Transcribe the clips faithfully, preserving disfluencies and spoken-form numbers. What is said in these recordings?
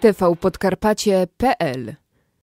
t v podkarpacie kropka p l.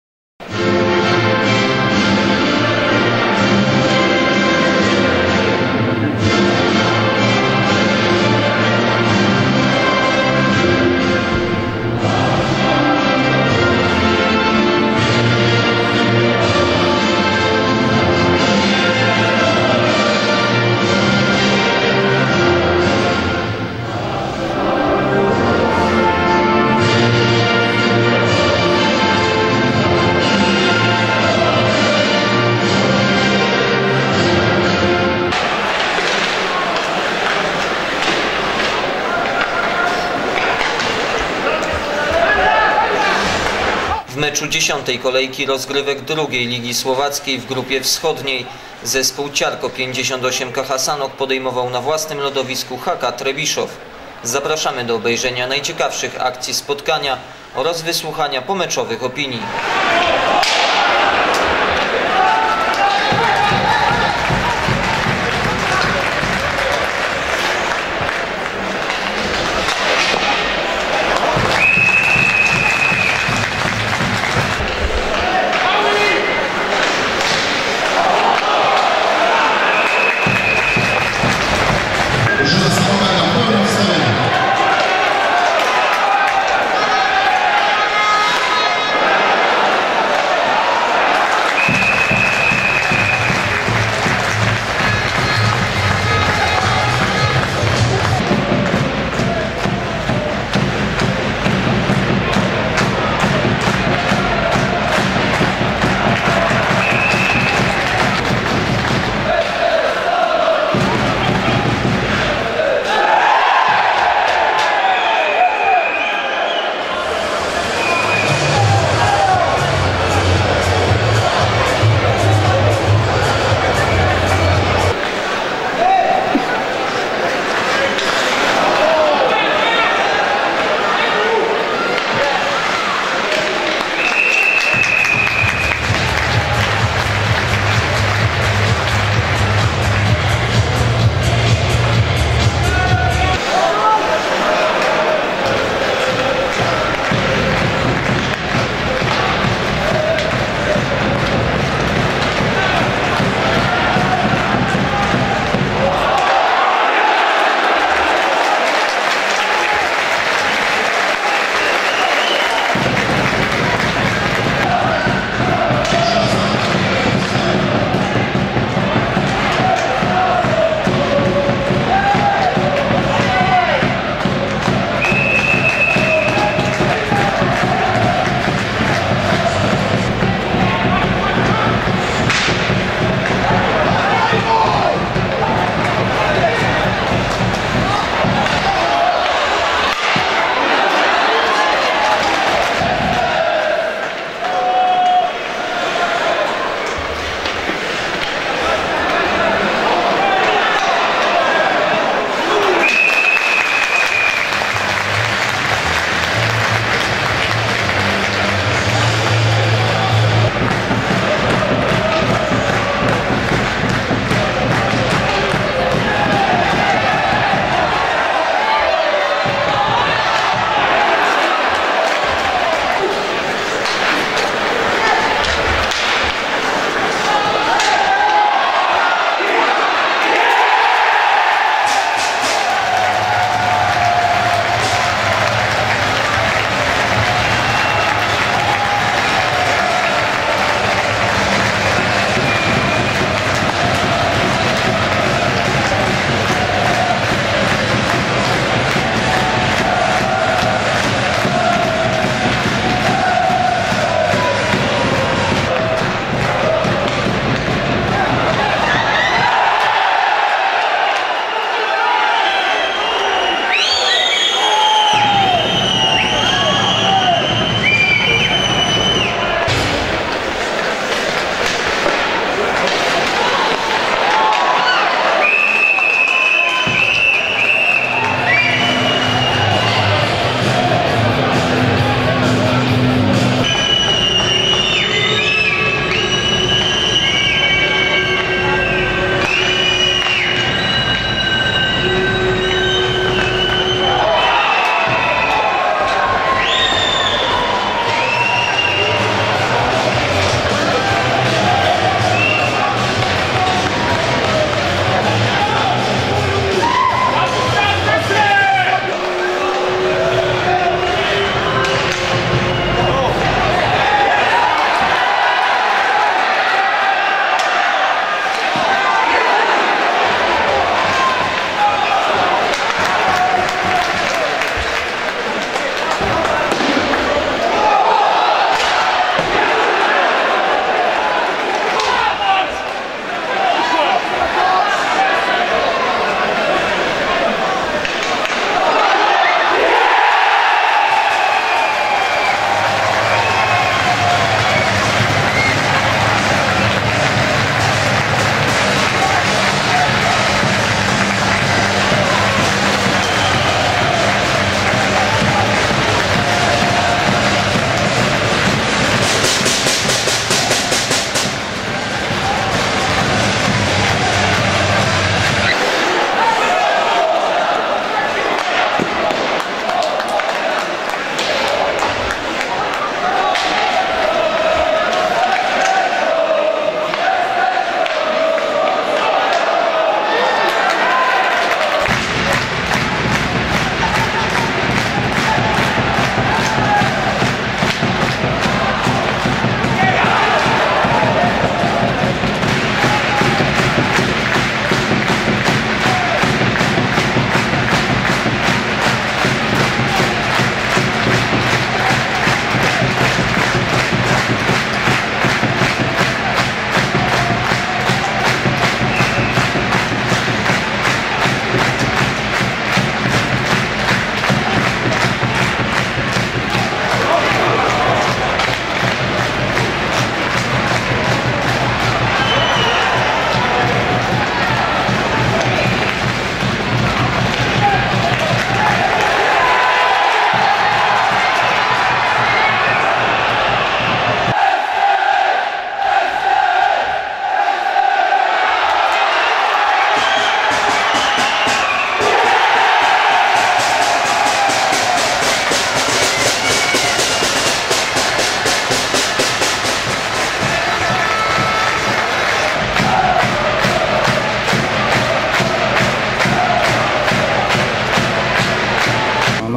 W meczu dziesiątej kolejki rozgrywek drugiej Ligi Słowackiej w grupie wschodniej zespół Ciarko pięćdziesiąt osiem K Hasanok podejmował na własnym lodowisku H K Trebiszów. Zapraszamy do obejrzenia najciekawszych akcji spotkania oraz wysłuchania pomeczowych opinii.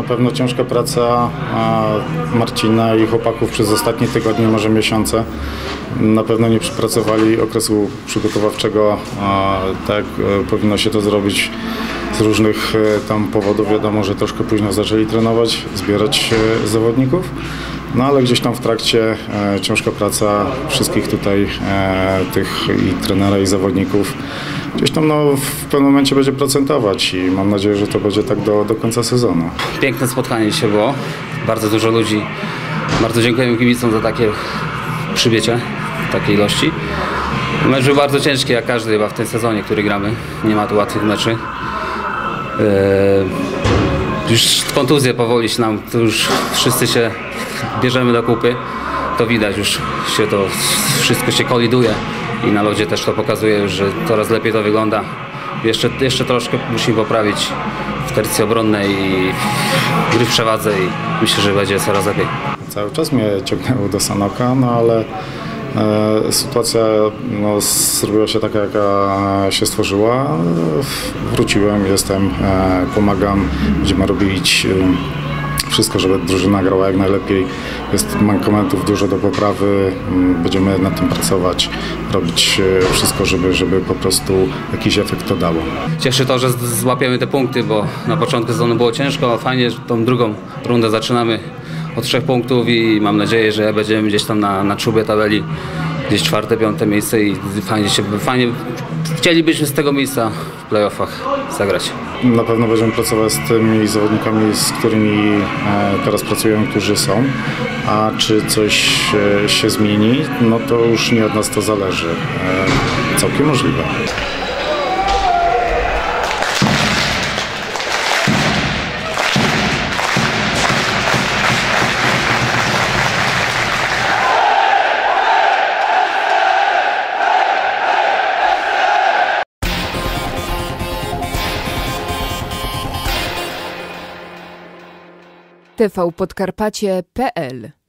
na pewno ciężka praca Marcina i chłopaków przez ostatnie tygodnie, może miesiące. Na pewno nie przepracowali okresu przygotowawczego tak jak powinno się to zrobić z różnych tam powodów. Wiadomo, że troszkę późno zaczęli trenować, zbierać zawodników. No ale gdzieś tam w trakcie e, ciężka praca wszystkich tutaj, e, tych i trenera, i zawodników, gdzieś tam no, w pewnym momencie będzie procentować i mam nadzieję, że to będzie tak do, do końca sezonu. Piękne spotkanie dzisiaj było, bardzo dużo ludzi. Bardzo dziękujemy kibicom za takie przybycie, takiej ilości. Mecz był bardzo ciężki, jak każdy chyba w tym sezonie, który gramy. Nie ma tu łatwych meczy. E, już kontuzje powoli się nam, to już wszyscy się bierzemy do kupy, to widać, już się to wszystko się koliduje i na lodzie też to pokazuje, że coraz lepiej to wygląda. Jeszcze, jeszcze troszkę musimy poprawić w tercji obronnej i gry w przewadze i myślę, że będzie coraz lepiej. Cały czas mnie ciągnęło do Sanoka, no ale e, sytuacja no, zrobiła się taka, jaka się stworzyła. Wróciłem, jestem, e, pomagam, będziemy robić e, wszystko, żeby drużyna grała jak najlepiej. Jest mankamentów dużo do poprawy, będziemy nad tym pracować, robić wszystko, żeby, żeby po prostu jakiś efekt to dało. Cieszy to, że złapiemy te punkty, bo na początku sezonu było ciężko, a fajnie, że tą drugą rundę zaczynamy od trzech punktów i mam nadzieję, że będziemy gdzieś tam na, na czubie tabeli, gdzieś czwarte, piąte miejsce i fajnie się, fajnie chcielibyśmy z tego miejsca w playoffach zagrać. Na pewno będziemy pracować z tymi zawodnikami, z którymi teraz pracujemy, którzy są, a czy coś się zmieni, no to już nie od nas to zależy. Całkiem możliwe. tvpodkarpacie kropka pl